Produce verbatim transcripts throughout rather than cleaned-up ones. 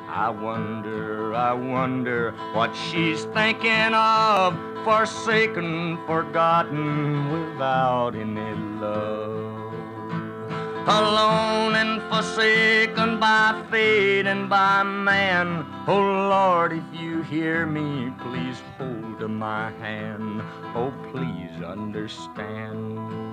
I wonder, I wonder what she's thinking of, forsaken, forgotten, without any love. Alone and forsaken by fate and by man. Oh Lord, if you hear me, please hold my hand. Oh, please understand.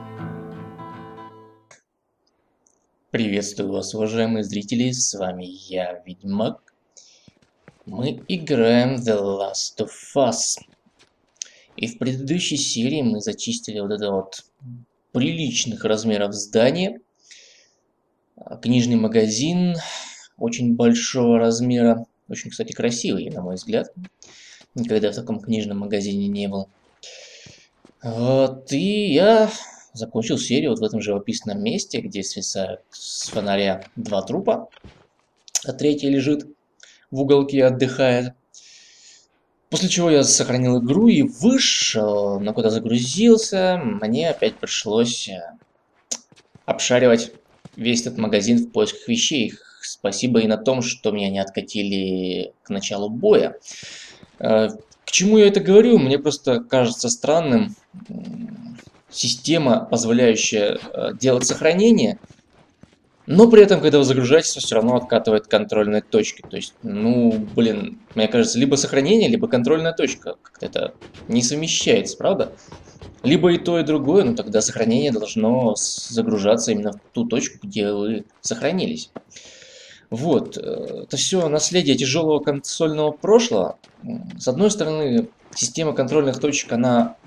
Приветствую вас, уважаемые зрители, с вами я, Ведьмак. Мы играем The Last of Us. И в предыдущей серии мы зачистили вот это вот приличных размеров здание. Книжный магазин очень большого размера. Очень, кстати, красивый, на мой взгляд. Никогда в таком книжном магазине не был. Вот, и я закончил серию вот в этом живописном месте, где свисают с фонаря два трупа, а третий лежит в уголке, отдыхает. После чего я сохранил игру и вышел, но куда загрузился, мне опять пришлось обшаривать весь этот магазин в поисках вещей. Спасибо и на том, что меня не откатили к началу боя. К чему я это говорю? Мне просто кажется странным система, позволяющая делать сохранение, но при этом, когда вы загружаетесь, все равно откатывает контрольные точки. То есть, ну, блин, мне кажется, либо сохранение, либо контрольная точка. Как-то это не совмещается, правда? Либо и то, и другое, но тогда сохранение должно загружаться именно в ту точку, где вы сохранились. Вот, это все наследие тяжелого консольного прошлого. С одной стороны, система контрольных точек, она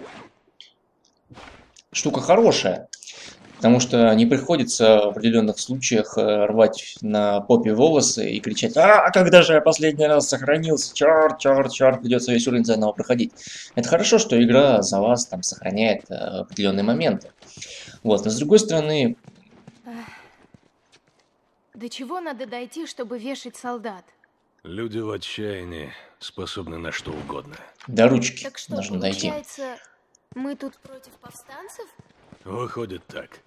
штука хорошая, потому что не приходится в определенных случаях рвать на попе волосы и кричать: «А, когда же я последний раз сохранился? Черт, черт, черт, придется весь уровень заново проходить». Это хорошо, что игра за вас там сохраняет определенные моменты. Вот, но с другой стороны... До чего надо дойти, чтобы вешать солдат? Люди в отчаянии способны на что угодно. До ручки так что, нужно дойти. Получается, мы тут против повстанцев? Выходит так.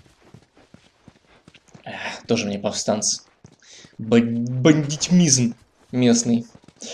Эх, тоже мне повстанцы. Бандитмизм местный.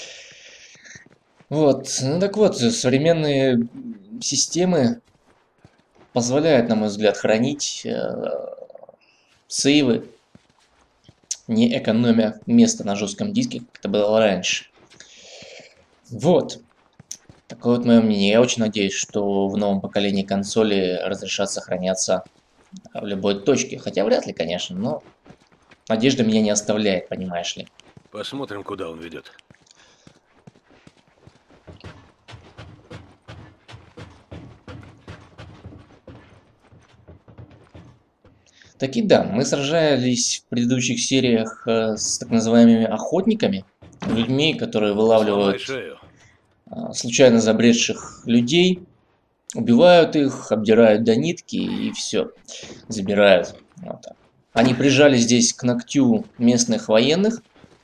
Вот, ну так вот, современные системы позволяют, на мой взгляд, хранить э, сейвы, не экономя место на жестком диске, как это было раньше. Вот. Такое вот мое мнение. Я очень надеюсь, что в новом поколении консоли разрешат сохраняться в любой точке. Хотя вряд ли, конечно, но надежда меня не оставляет, понимаешь ли. Посмотрим, куда он ведет. Так и да, мы сражались в предыдущих сериях э, с так называемыми охотниками, людьми, которые вылавливают э, случайно забредших людей, убивают их, обдирают до нитки и все, забирают. Вот так. Они прижали здесь к ногтю местных военных.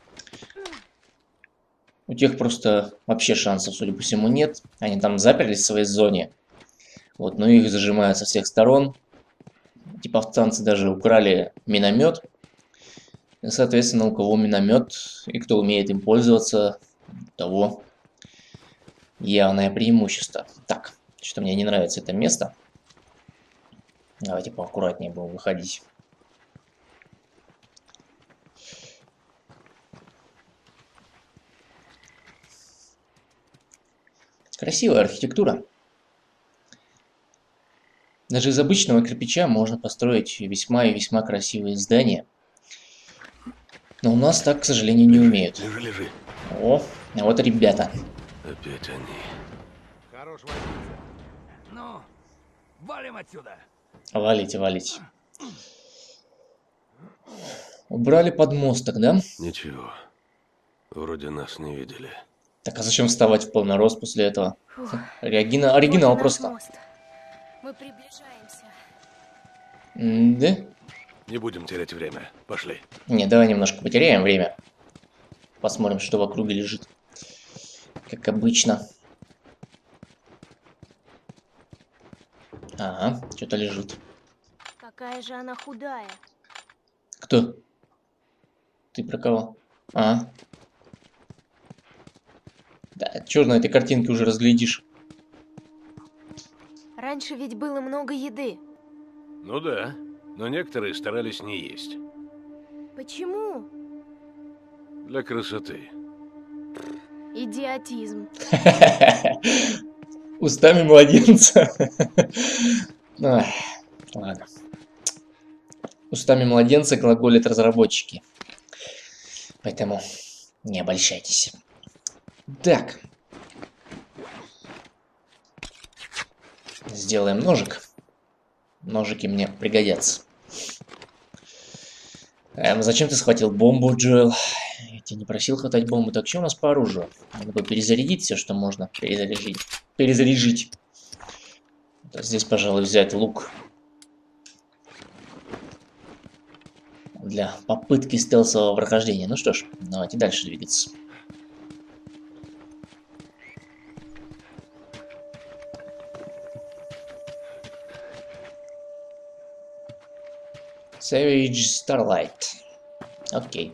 У тех просто вообще шансов, судя по всему, нет. Они там заперлись в своей зоне. Вот, но их зажимают со всех сторон. Эти повстанцы даже украли миномет. И, соответственно, у кого миномет и кто умеет им пользоваться, у того явное преимущество. Так, что мне не нравится это место. Давайте поаккуратнее будем выходить. Красивая архитектура. Даже из обычного кирпича можно построить весьма и весьма красивые здания. Но у нас так, к сожалению, не умеют. Лежи, лежи. О, а вот ребята. Опять они. Хорош возиться. Ну, валим отсюда. Валите, валите. Убрали подмосток, да? Ничего. Вроде нас не видели. Так а зачем вставать в полный рост после этого? Оригинал, оригинал вот просто. Мост. Мы приближаемся. М да? Не будем терять время. Пошли. Не, давай немножко потеряем время. Посмотрим, что в округе лежит. Как обычно. Ага, что-то лежит. Какая же она худая. Кто? Ты про кого? А, Да, чё на этой картинке уже разглядишь? Раньше ведь было много еды. Ну да, но некоторые старались не есть. Почему? Для красоты. Идиотизм. Устами младенца. Ой, ладно. Устами младенца глаголят разработчики. Поэтому не обольщайтесь. Так. Сделаем ножик. Ножики мне пригодятся. Эм, зачем ты схватил бомбу, Джоэл? Я тебя не просил хватать бомбу. Так, что у нас по оружию? Надо бы перезарядить все, что можно. Перезаряжить. Перезаряжить. Здесь, пожалуй, взять лук. Для попытки стелсового прохождения. Ну что ж, давайте дальше двигаться. Savage Starlight. Окей.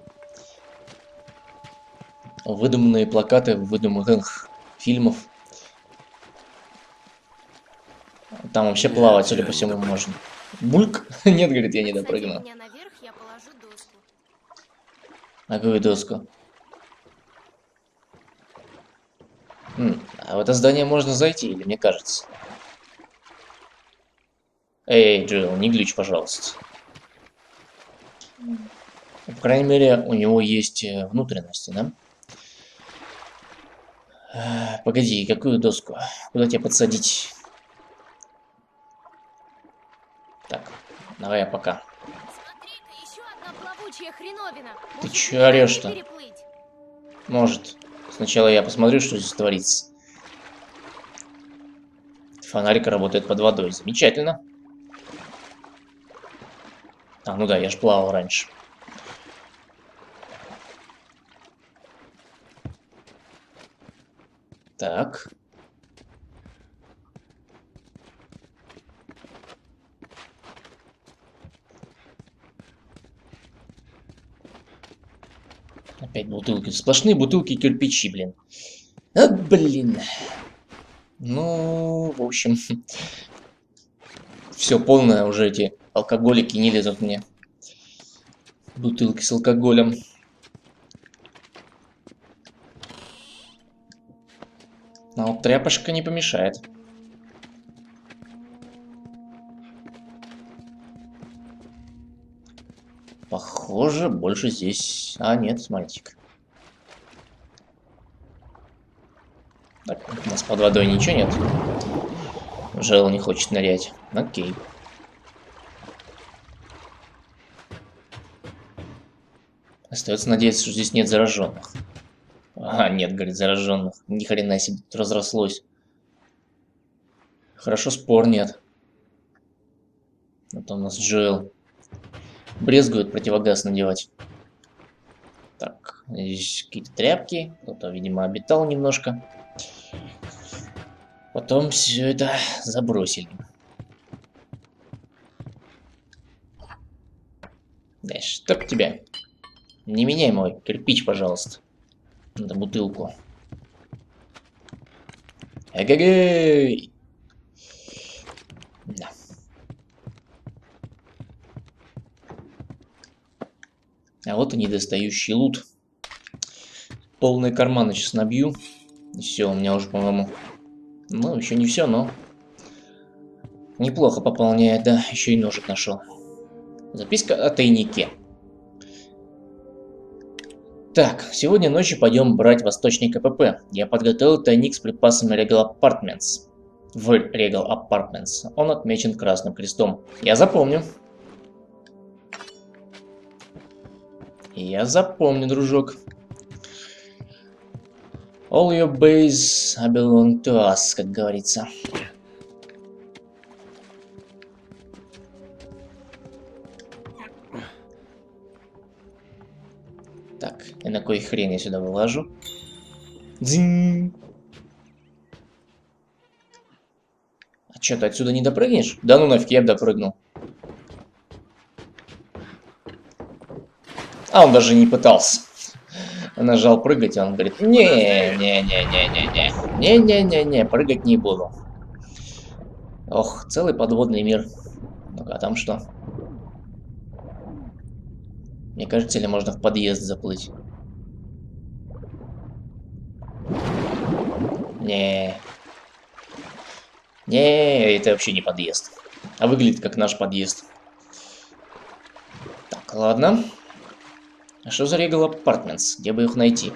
Выдуманные плакаты выдуманных фильмов. Там вообще плавать, судя по всему, можно. Бульк? Нет, говорит, я не допрыгну. Меня наверх, я положу доску. А какую доску? Хм, а в это здание можно зайти, или мне кажется? Эй, Джилл, не глючь, пожалуйста. По крайней мере, у него есть внутренности, да? А, погоди, какую доску? Куда тебя подсадить? Так, давай я пока. Смотри-ка, еще одна плавучая хреновина. Ты Может, че орешь-то? переплыть? Может. Сначала я посмотрю, что здесь творится. Фонарик работает под водой. Замечательно. А, ну да, я ж плавал раньше. Так. Опять бутылки. Сплошные бутылки и кирпичи, блин. А, блин. Ну, в общем. Все полное, уже эти алкоголики не лезут мне. Бутылки с алкоголем. А вот тряпочка не помешает. Похоже, больше здесь... А, нет, смотрите-ка. Так, у нас под водой ничего нет. Жел не хочет нырять. Окей. Остается надеяться, что здесь нет зараженных. А, нет, говорит, зараженных. Ни хрена себе тут разрослось. Хорошо, спор нет. Это у нас Джоэл брезгует противогаз надевать. Так, здесь какие-то тряпки. Кто-то, видимо, обитал немножко. Потом все это забросили. Да чтоб тебя. Не меняй мой кирпич, пожалуйста. Надо бутылку. Эгегей! Да. А вот и недостающий лут. Полные карманы сейчас набью. И все, у меня уже, по-моему... Ну, еще не все, но... Неплохо пополняет, да. Еще и ножик нашел. Записка о тайнике. Так, сегодня ночью пойдем брать восточный КПП. Я подготовил тайник с припасами Regal Apartments. В Regal Apartments. Он отмечен красным крестом. Я запомню. Я запомню, дружок. All your base belong to us, как говорится. Так, и на кой хрен я сюда вылажу? Дзинь. А чё, ты отсюда не допрыгнешь? Да ну нафиг, я бы допрыгнул. А он даже не пытался. Нажал прыгать, и он говорит, не-не-не-не-не-не, не-не-не-не, прыгать не буду. Ох, целый подводный мир. Ну-ка, а там что? Мне кажется, или можно в подъезд заплыть? Не. Не, это вообще не подъезд. А выглядит как наш подъезд. Так, ладно. А что за Regal Apartments? Где бы их найти?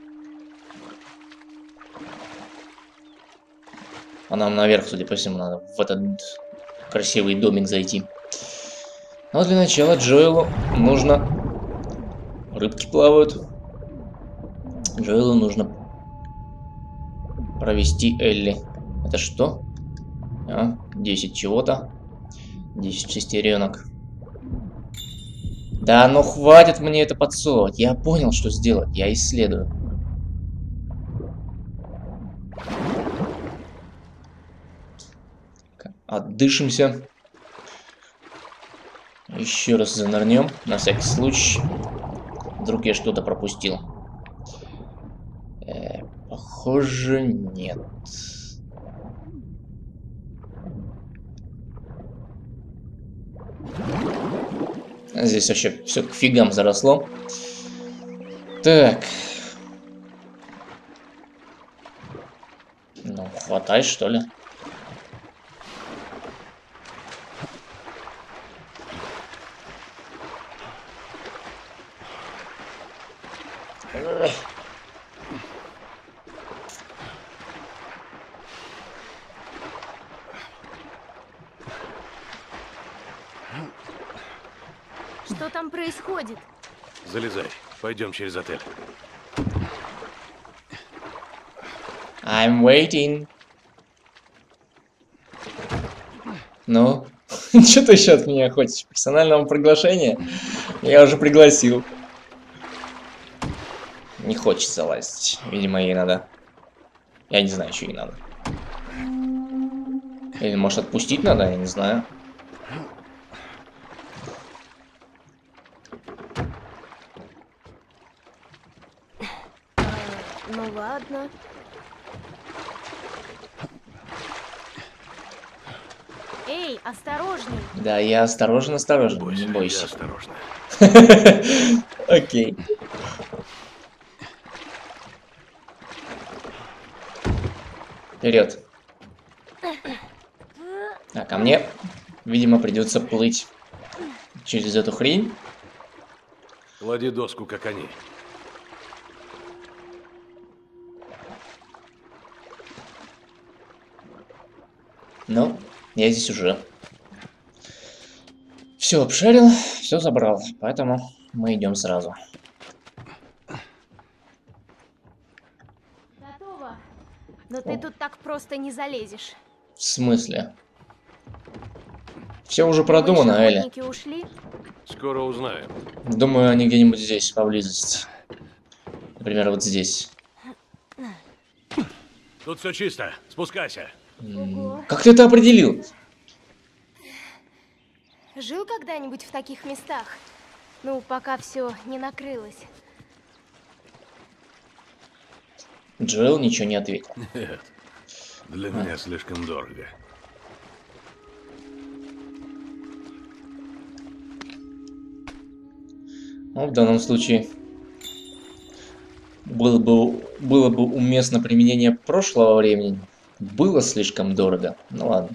А нам наверх, судя по всему, надо в этот красивый домик зайти. Но для начала Джоэлу нужно... Рыбки плавают. Джоэлу нужно провести Элли. Это что? А, десять чего-то. десять шестеренок. Да ну хватит мне это подсовывать. Я понял, что сделать. Я исследую. Отдышимся. Еще раз занырнем, на всякий случай. Вдруг я что-то пропустил. Э, похоже, нет. Здесь вообще все к фигам заросло. Так. Ну, хватай, что ли? Что там происходит? Залезай. Пойдем через отель. I'm waiting. Ну, что ты еще от меня хочешь? Персонального приглашения? Я уже пригласил. Не хочет залазить. Видимо, ей надо. Я не знаю, что ей надо. Или, может, отпустить надо? Я не знаю. Ну ладно. Эй, осторожней. Да, я осторожен, осторожен. Бойся, Не бойся. я осторожно. Окей. Вперед. А ко мне, видимо, придется плыть через эту хрень. Клади доску, как они. Ну, я здесь уже все обшарил, все забрал, поэтому мы идем сразу. Готово. Но ты О. тут так просто не залезешь. В смысле? Все уже продумано, Думаешь, Элли. охотники ушли? Скоро узнаем. Думаю, они где-нибудь здесь, поблизости. Например, вот здесь. Тут все чисто. Спускайся. Ого. Как ты это определил? Жил когда-нибудь в таких местах? Ну, пока все не накрылось. Джоэл ничего не ответил. Нет. Для меня слишком дорого. Ну, в данном случае было бы, было бы уместно применение прошлого времени. Было слишком дорого. Ну ладно.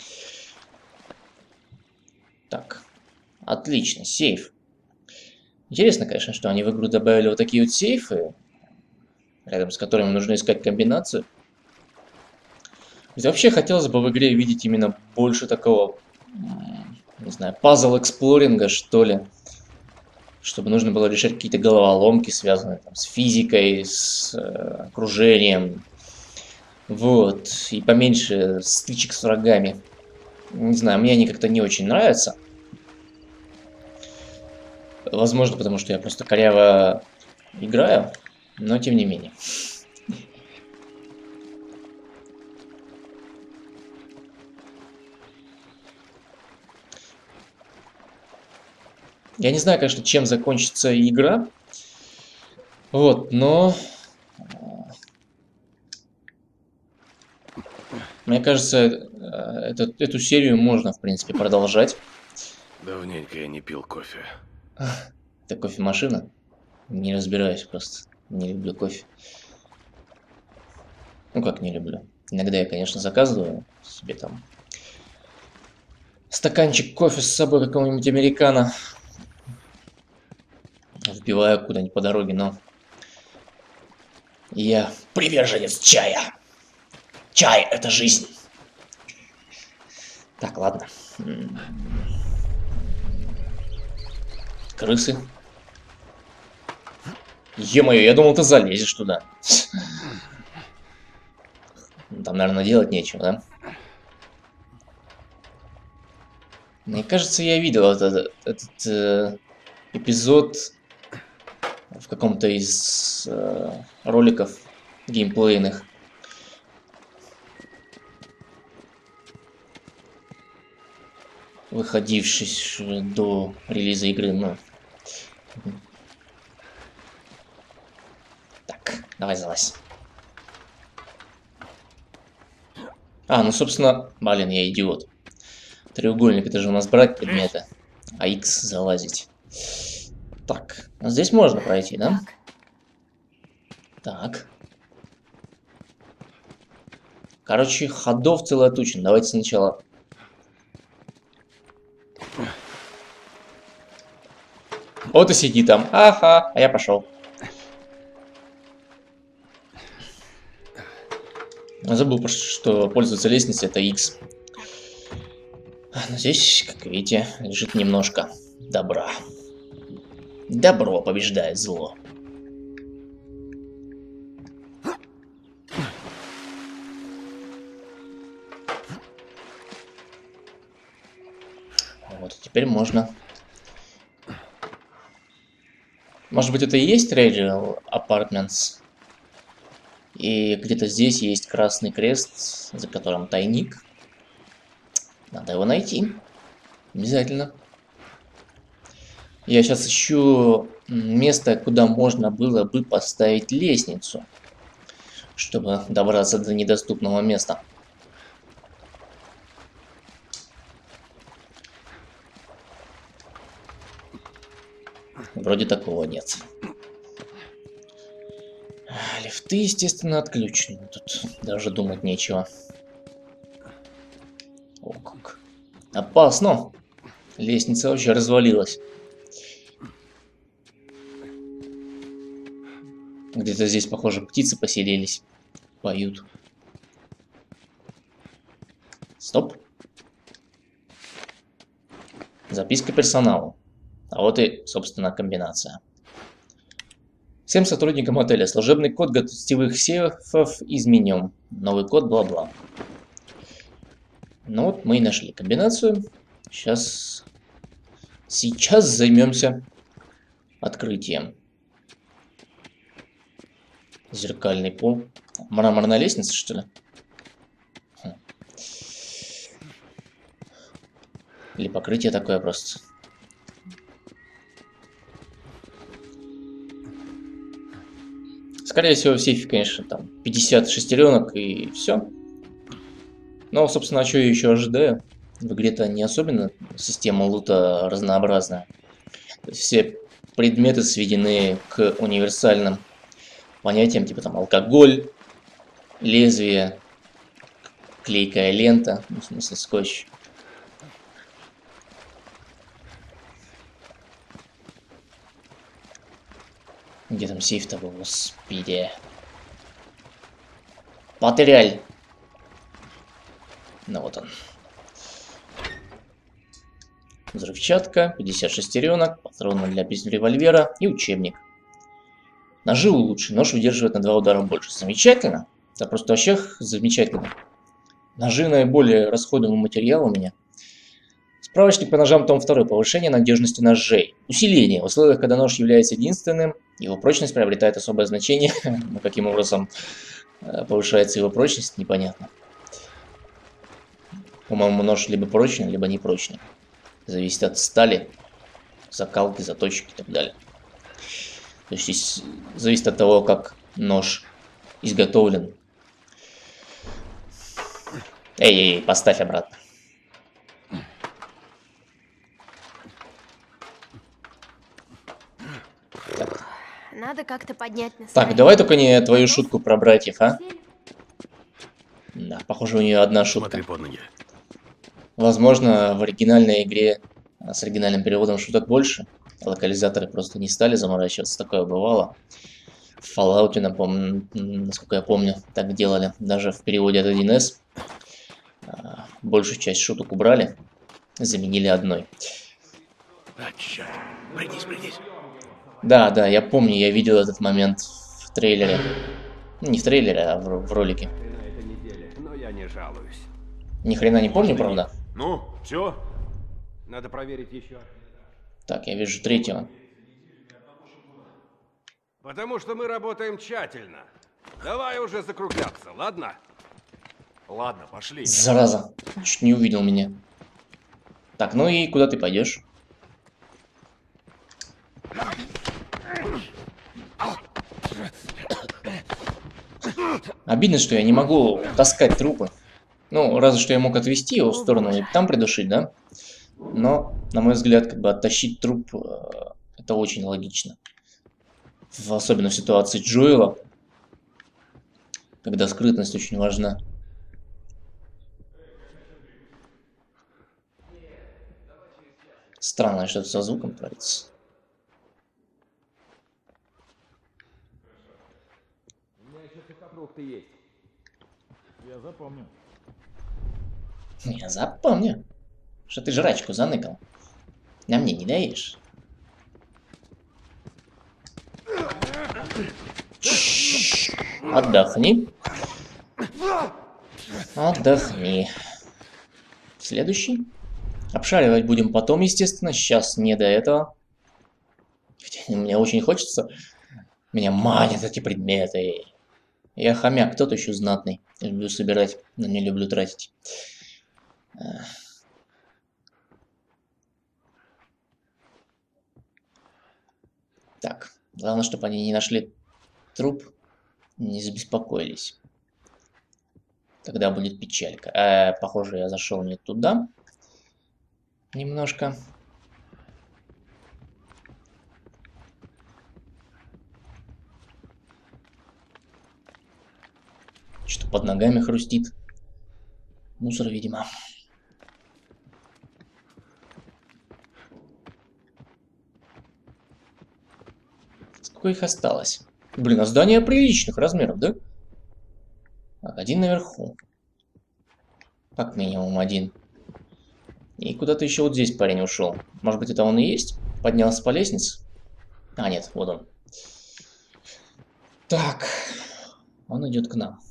Так. Отлично. Сейф. Интересно, конечно, что они в игру добавили вот такие вот сейфы, рядом с которыми нужно искать комбинацию. Ведь вообще хотелось бы в игре видеть именно больше такого, не знаю, пазл-эксплоринга, что ли. Чтобы нужно было решать какие-то головоломки, связанные там, с физикой, с э, окружением. Вот. И поменьше стычек с врагами. Не знаю, мне они как-то не очень нравятся. Возможно, потому что я просто коряво играю, но тем не менее. Я не знаю, конечно, чем закончится игра. Вот, но... Мне кажется, эту, эту серию можно, в принципе, продолжать. Давненько я не пил кофе. Это кофемашина? Не разбираюсь просто. Не люблю кофе. Ну как не люблю? Иногда я, конечно, заказываю себе там стаканчик кофе с собой какого-нибудь американо. Вбиваю куда-нибудь по дороге, но... Я приверженец чая. Чай — это жизнь. Так, ладно. Крысы. Е-мое, я думал, ты залезешь туда. Там, наверное, делать нечего, да? Мне кажется, я видел этот, этот э, эпизод в каком-то из э, роликов геймплейных. Выходивший до релиза игры, ну. Так, давай залазь. А, ну, собственно, блин, я идиот. Треугольник — это же у нас брать предметы, а X залазить. Так, ну здесь можно пройти, да? Так. Короче, ходов целая туча. Давайте сначала... Вот и сиди там. Ага, а я пошел. Забыл, что пользоваться лестницей — это X. Но здесь, как видите, лежит немножко добра. Добро побеждает зло. Вот, теперь можно. Может быть, это и есть Radial Apartments? И где-то здесь есть красный крест, за которым тайник. Надо его найти. Обязательно. Я сейчас ищу место, куда можно было бы поставить лестницу, чтобы добраться до недоступного места. Вроде такого нет. Лифты, естественно, отключены. Тут даже думать нечего. О, как опасно. Лестница вообще развалилась. Где-то здесь, похоже, птицы поселились. Поют. Стоп. Записка персоналу. А вот и, собственно, комбинация. Всем сотрудникам отеля служебный код гостевых сейфов изменен. Новый код, бла-бла. Ну вот, мы и нашли комбинацию. Сейчас... Сейчас займемся открытием. Зеркальный пол. Мраморная лестница, что ли? Хм. Или покрытие такое просто. Скорее всего, в сейфе, конечно, там пятьдесят шестеренок и все. Но, собственно, а что я еще ожидаю? В игре-то не особенно система лута разнообразная. Все предметы сведены к универсальным понятиям, типа там алкоголь, лезвие, клейкая лента, ну, в смысле скотч. Где там сейф-то был, господи. Материаль. Ну вот он. Взрывчатка, пятьдесят шестеренок, патроны для револьвера и учебник. Ножи лучше, нож выдерживает на два удара больше. Замечательно. Это просто вообще замечательно. Ножи наиболее расходуемый материал у меня. Справочник по ножам, том два. Повышение надежности ножей. Усиление. В условиях, когда нож является единственным, его прочность приобретает особое значение. Но каким образом повышается его прочность, непонятно. По-моему, нож либо прочный, либо непрочный. Зависит от стали, закалки, заточки и так далее. То есть здесь зависит от того, как нож изготовлен. Эй, эй, поставь обратно. Так. Надо как-то поднять Так, настроение. давай только не твою шутку про братьев, а? Да, похоже, у нее одна шутка. Смотри под ноги. Возможно, в оригинальной игре с оригинальным переводом шуток больше. Локализаторы просто не стали заморачиваться, такое бывало. В Fallout, напомню, насколько я помню, так делали. Даже в переводе от один эс большую часть шуток убрали, заменили одной. А, черт. Придись, придись. Да, да, я помню, я видел этот момент в трейлере. Ну, не в трейлере, а в, в ролике. На этой неделе, но я не жалуюсь. Ни хрена не помню, правда? Ну, все? Надо проверить еще. Так, я вижу третьего. Потому что мы работаем тщательно. Давай уже закругляться, ладно? Ладно, пошли. Зараза, чуть не увидел меня. Так, ну и куда ты пойдешь? Обидно, что я не могу таскать трупы. Ну, разве что я мог отвести его в сторону и там придушить, да? Но, на мой взгляд, как бы оттащить труп, э, это очень логично. В, особенно в ситуации Джоэла, когда скрытность очень важна. Странно, что-то со звуком творится. У меня еще сухофрукты есть. Я запомню. Я запомню, что ты жрачку заныкал. На мне не даешь. Отдохни. Отдохни. Следующий. Обшаривать будем потом, естественно. Сейчас не до этого. Хотя мне очень хочется. Меня манят эти предметы. Я хомяк, кто-то еще знатный. Люблю собирать, но не люблю тратить. Так, главное, чтобы они не нашли труп, не забеспокоились. Тогда будет печалька. Э, похоже, я зашел не туда. Немножко. Что под ногами хрустит. Мусор, видимо. Сколько их осталось? Блин, а здание приличных размеров, да? Так, один наверху. Как минимум один. И куда-то еще вот здесь парень ушел. Может быть, это он и есть? Поднялся по лестнице? А, нет, вот он. Так. Он идет к нам.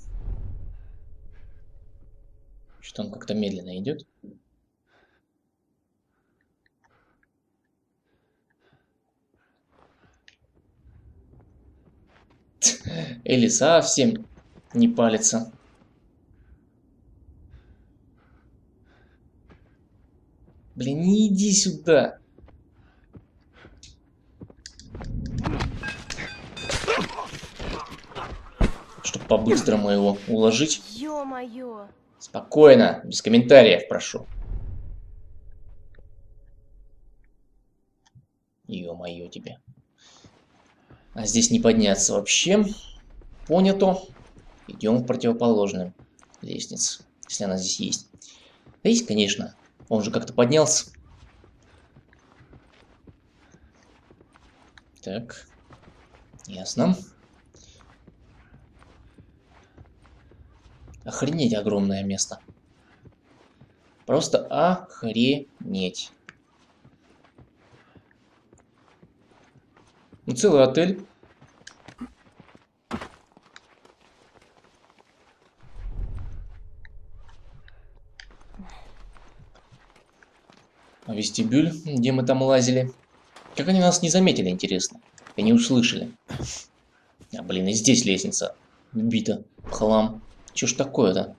Что-то он как-то медленно идет. Или совсем не палится. Блин, не иди сюда. Чтоб по-быстрому его уложить. Ё-моё. Спокойно, без комментариев, прошу. Ё-моё тебе. А здесь не подняться вообще. Понято. Идем в противоположную лестницу, если она здесь есть. Да есть, конечно. Он же как-то поднялся. Так. Ясно. Охренеть огромное место. Просто охренеть. Ну, целый отель. Вестибюль, где мы там лазили. Как они нас не заметили, интересно. И не услышали. А, блин, и здесь лестница бита в хлам. Чё ж такое-то?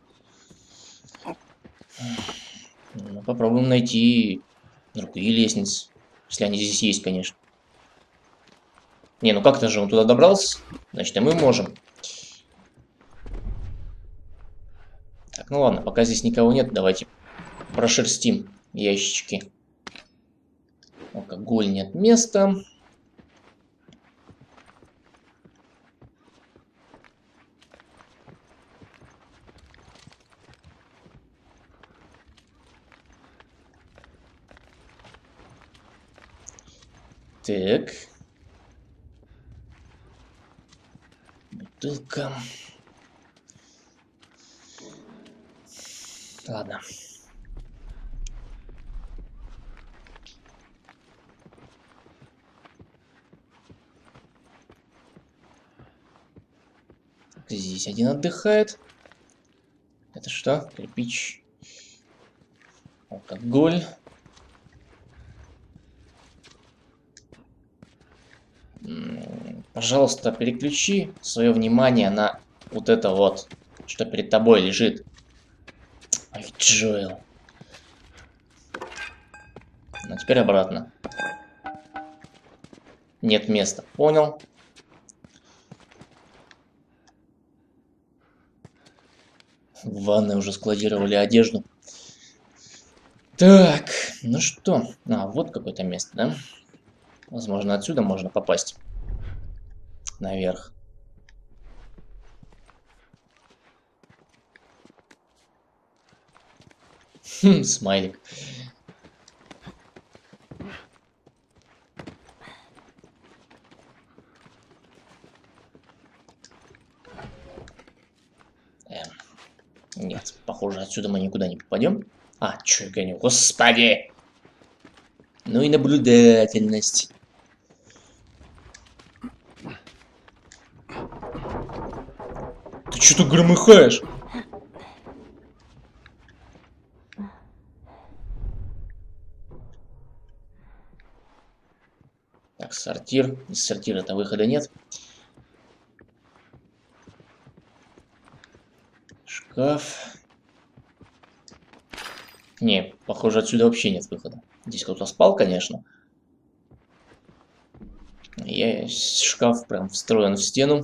Ну, попробуем найти другие лестницы. Если они здесь есть, конечно. Не, ну как-то же он туда добрался. Значит, и мы можем. Так, ну ладно, пока здесь никого нет, давайте прошерстим ящички. Алкоголь, нет места. Так. Бутылка. Ладно. Здесь один отдыхает. Это что? Кирпич. Алкоголь. Пожалуйста, переключи свое внимание на вот это вот, что перед тобой лежит. Ай, Джоэл. Ну, теперь обратно. Нет места. Понял. В ванной уже складировали одежду. Так, ну что? А, вот какое-то место, да? Возможно, отсюда можно попасть. Наверх. Хм, смайлик. Эм, нет, похоже, отсюда мы никуда не попадем. А, чё я гоню? Господи! Ну и наблюдательность. Ты что тут громыхаешь? Так, сортир. Из сортира-то выхода нет. Шкаф. Не, похоже, отсюда вообще нет выхода. Здесь кто-то спал, конечно. Я... Шкаф прям встроен в стену.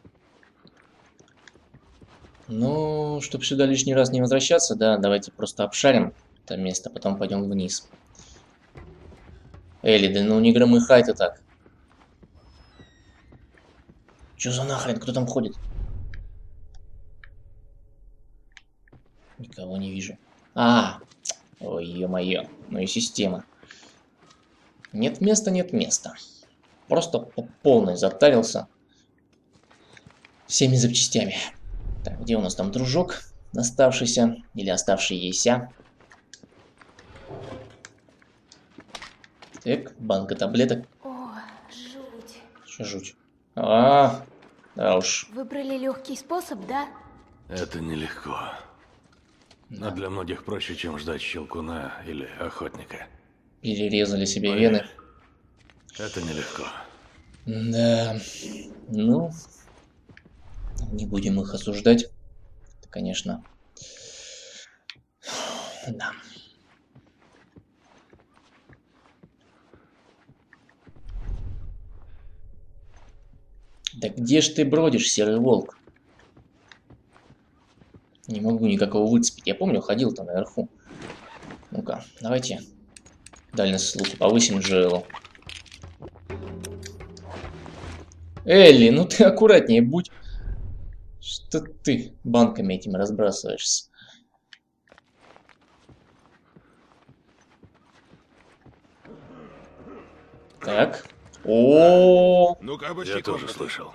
Ну, чтобы сюда лишний раз не возвращаться, да, давайте просто обшарим это место, потом пойдем вниз. Элли, да ну не громыхай ты так. Чё за нахрен? Кто там ходит? Никого не вижу. А, ой, ё-моё, ну и система. Нет места, нет места. Просто по полной затарился всеми запчастями. Так, где у нас там дружок оставшийся или оставшийся? Так, банка таблеток. О, жуть. Что жуть? А, да уж. Выбрали легкий способ, да? Это нелегко. Но для многих проще, чем ждать щелкуна или охотника. Перерезали себе Ой, вены. Это нелегко. Да, ну, не будем их осуждать. Это, конечно, да. Да где ж ты бродишь, серый волк? Не могу никакого выцепить. Я помню, ходил там наверху. Ну-ка, давайте дальность слуха повысим Джоэлу. Элли, ну ты аккуратнее будь. Что ты банками этими разбрасываешься? Так. О, Ну-ка, обыщи Я тоже комнаты. слышал.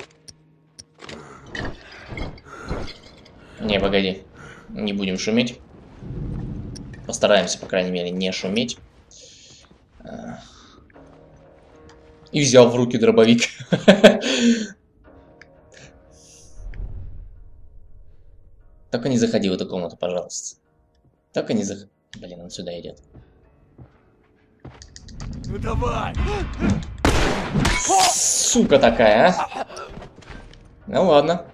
не, погоди. Не будем шуметь. Постараемся, по крайней мере, не шуметь. И взял в руки дробовик. Только не заходи в эту комнату, пожалуйста. Только не заходи. Блин, он сюда идет. Ну давай! Сука такая, а? Ну ладно.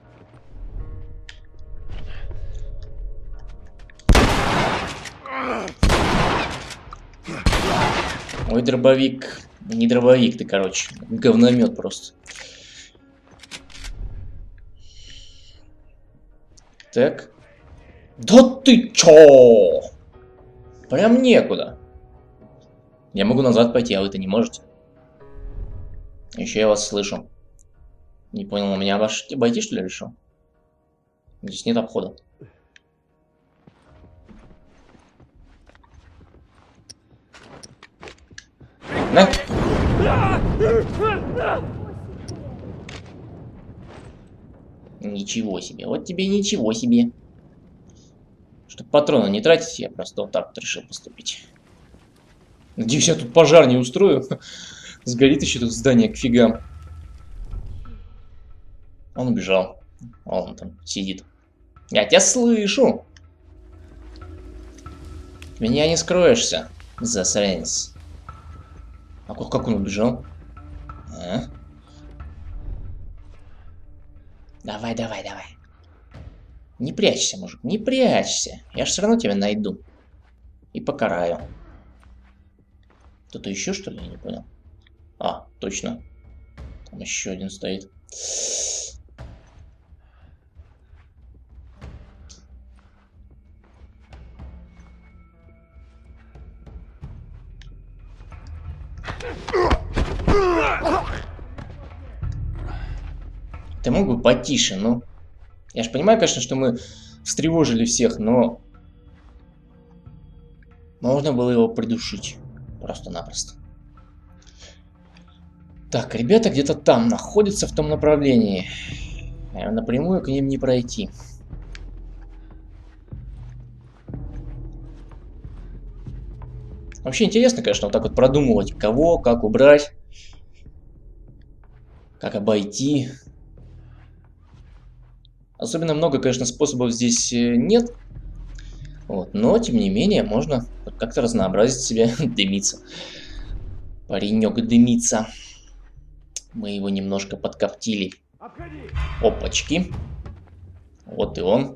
Ой, дробовик. Не дробовик ты, короче. Говномет просто. Так. Да ты чё? Прям некуда. Я могу назад пойти, а вы-то не можете. Еще я вас слышу. Не понял, у меня обойти, обойти что ли решил? Здесь нет обхода. На. Ничего себе. Вот тебе ничего себе. Чтобы патроны не тратить, я просто вот так вот решил поступить. Надеюсь, я тут пожар не устрою. Сгорит еще тут здание к фигам. Он убежал. Он там сидит. Я тебя слышу. Меня не скроешься, засранец. А как он убежал? А? Давай, давай, давай. Не прячься, мужик, не прячься. Я же все равно тебя найду. И покараю. Кто-то еще, что ли? Я не понял. А, точно. Там еще один стоит. Ты мог бы потише, ну? Я же понимаю, конечно, что мы встревожили всех, но... Можно было его придушить. Просто-напросто. Так, ребята где-то там находятся, в том направлении. Напрямую к ним не пройти. Вообще интересно, конечно, вот так вот продумывать, кого, как убрать, как обойти. Особенно много, конечно, способов здесь нет. Вот, но, тем не менее, можно как-то разнообразить себя, дымиться. Паренек дымится. Мы его немножко подкоптили. Опачки. Вот и он.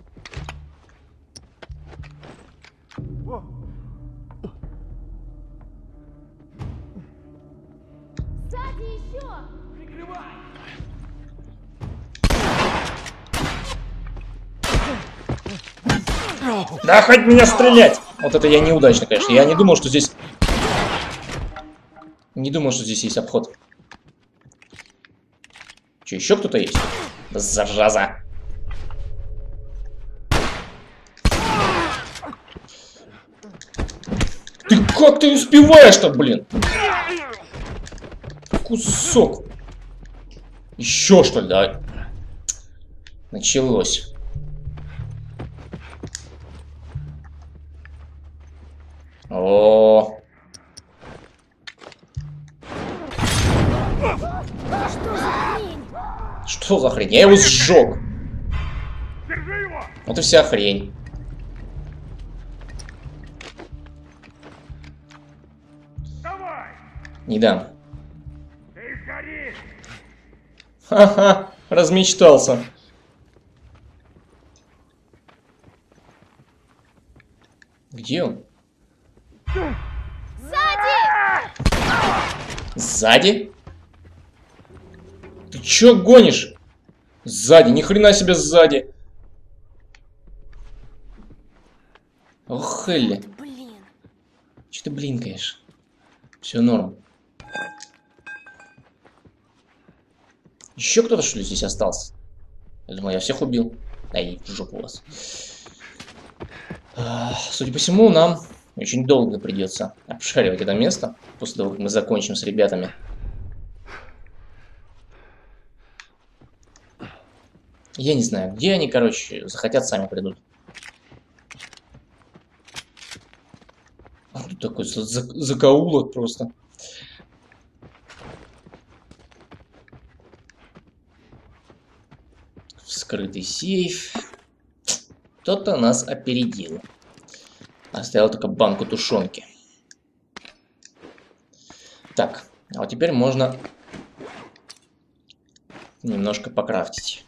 Да хоть меня стрелять! Вот это я неудачно, конечно. Я не думал, что здесь... Не думал, что здесь есть обход. Че, еще кто-то есть? Да зараза! Ты как ты успеваешь-то, блин? Кусок. Еще что ли, да? Началось. О. Что за хрень? Что за хрень? Я его сжег. Вот и вся хрень. Не дам. Ха-ха, размечтался. Где он? Сзади! Сзади? Ты чё гонишь? Сзади, ни хрена себе сзади. Ох, Элли. Блин. Че ты блинкаешь? Все норм. Еще кто-то, что ли, здесь остался? Я думаю, я всех убил. Ай, в жопу вас. А, судя по всему, нам очень долго придется обшаривать это место, после того, как мы закончим с ребятами. Я не знаю, где они, короче, захотят, сами придут. А тут такой закоулок просто. Вскрытый сейф. Кто-то нас опередил. Оставил только банку тушенки. Так, а вот теперь можно немножко покрафтить.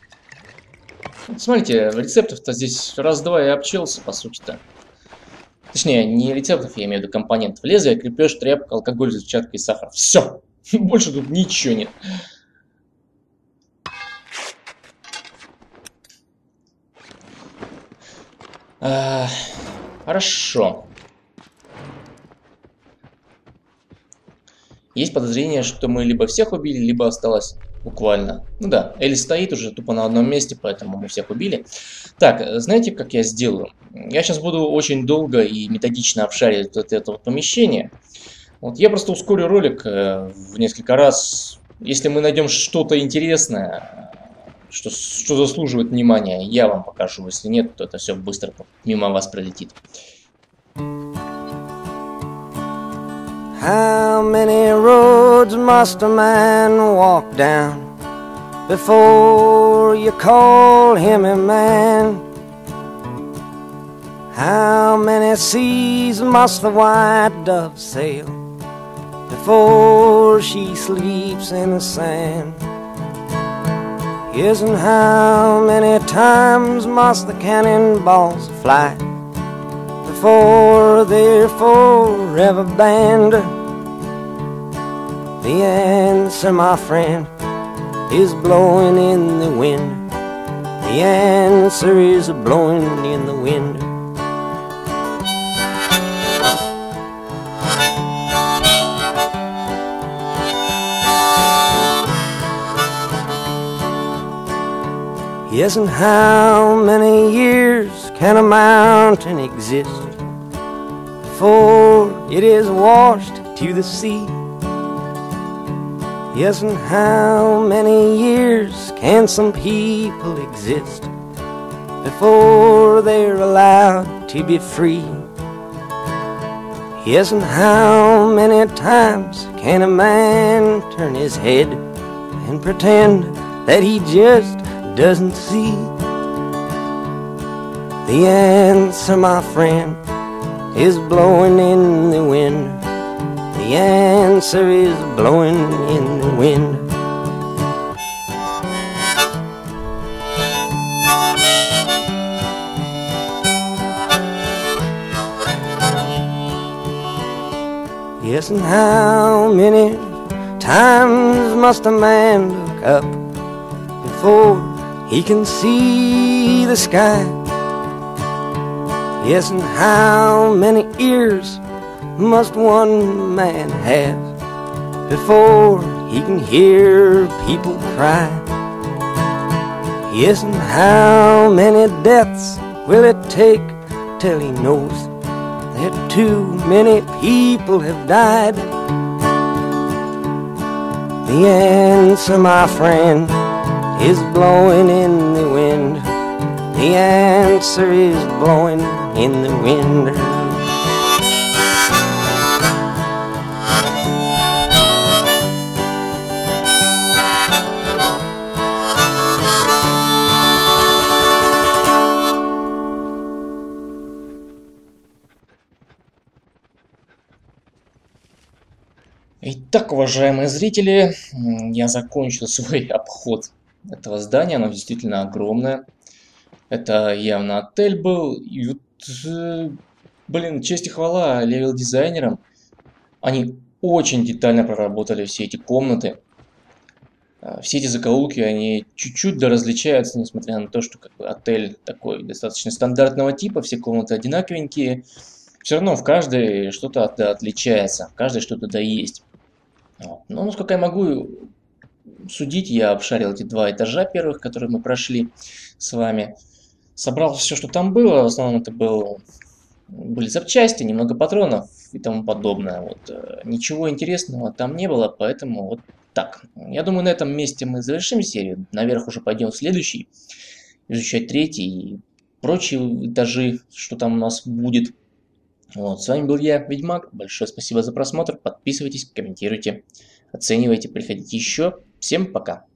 Смотрите, рецептов-то здесь раз-два и обчелся, по сути-то. Точнее, не рецептов, я имею в виду компонентов. Лезвие, крепеж, тряпка, алкоголь, взрывчатка и сахар. Все. Больше тут ничего нет. А, хорошо. Есть подозрение, что мы либо всех убили, либо осталось буквально. Ну да, Элли стоит уже тупо на одном месте, поэтому мы всех убили. Так, знаете, как я сделаю? Я сейчас буду очень долго и методично обшаривать вот это вот помещение. Вот я просто ускорю ролик э, в несколько раз. Если мы найдем что-то интересное, что, что заслуживает внимания, я вам покажу. Если нет, то это все быстро мимо вас пролетит. How many roads must a man walk down before you call him a man? How many seas must the white dove sail before she sleeps in the sand? Yes, and how many times must the cannonballs fly before they're forever banned? The answer, my friend, is blowing in the wind. The answer is blowing in the wind. Yes, and how many years can a mountain exist before it is washed to the sea? Yes, and how many years can some people exist before they're allowed to be free? Yes, and how many times can a man turn his head and pretend that he just doesn't see? The answer, my friend, is blowing in the wind. The answer is blowing in the wind. Yes, and how many times must a man look up before he can see the sky? Yes, and how many ears must one man have before he can hear people cry? Yes, and how many deaths will it take till he knows that too many people have died? The answer, my friend, is blowing in the wind. The answer is blowing in the wind. Итак, уважаемые зрители, я закончил свой обход этого здания. Оно действительно огромное. Это явно отель был. И вот, э, блин, честь и хвала левел-дизайнерам. Они очень детально проработали все эти комнаты. Все эти закоулки, они чуть-чуть да различаются, несмотря на то, что как бы, отель такой достаточно стандартного типа. Все комнаты одинаковенькие. Все равно в каждой что-то да, отличается. В каждой что-то да есть. Вот. Но, насколько я могу судить, я обшарил эти два этажа первых, которые мы прошли с вами. Собрал все, что там было. В основном это был, были запчасти, немного патронов и тому подобное. Вот. Ничего интересного там не было, поэтому вот так. Я думаю, на этом месте мы завершим серию. Наверх уже пойдем в следующий, изучать третий и прочие этажи, что там у нас будет. Вот, с вами был я, Ведьмак. Большое спасибо за просмотр. Подписывайтесь, комментируйте, оценивайте, приходите еще. Всем пока.